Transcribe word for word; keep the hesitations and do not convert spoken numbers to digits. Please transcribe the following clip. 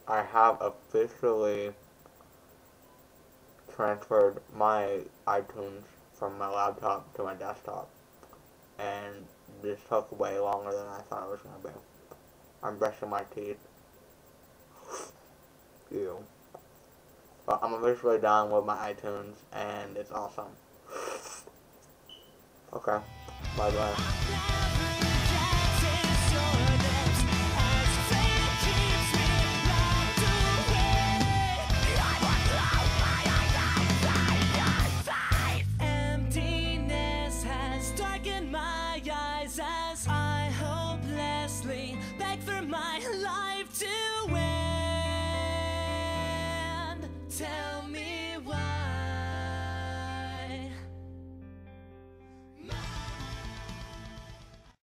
I have officially transferred my iTunes from my laptop to my desktop, and this took way longer than I thought it was going to be. I'm brushing my teeth. Ew. But I'm officially done with my iTunes, and it's awesome. Okay, bye bye.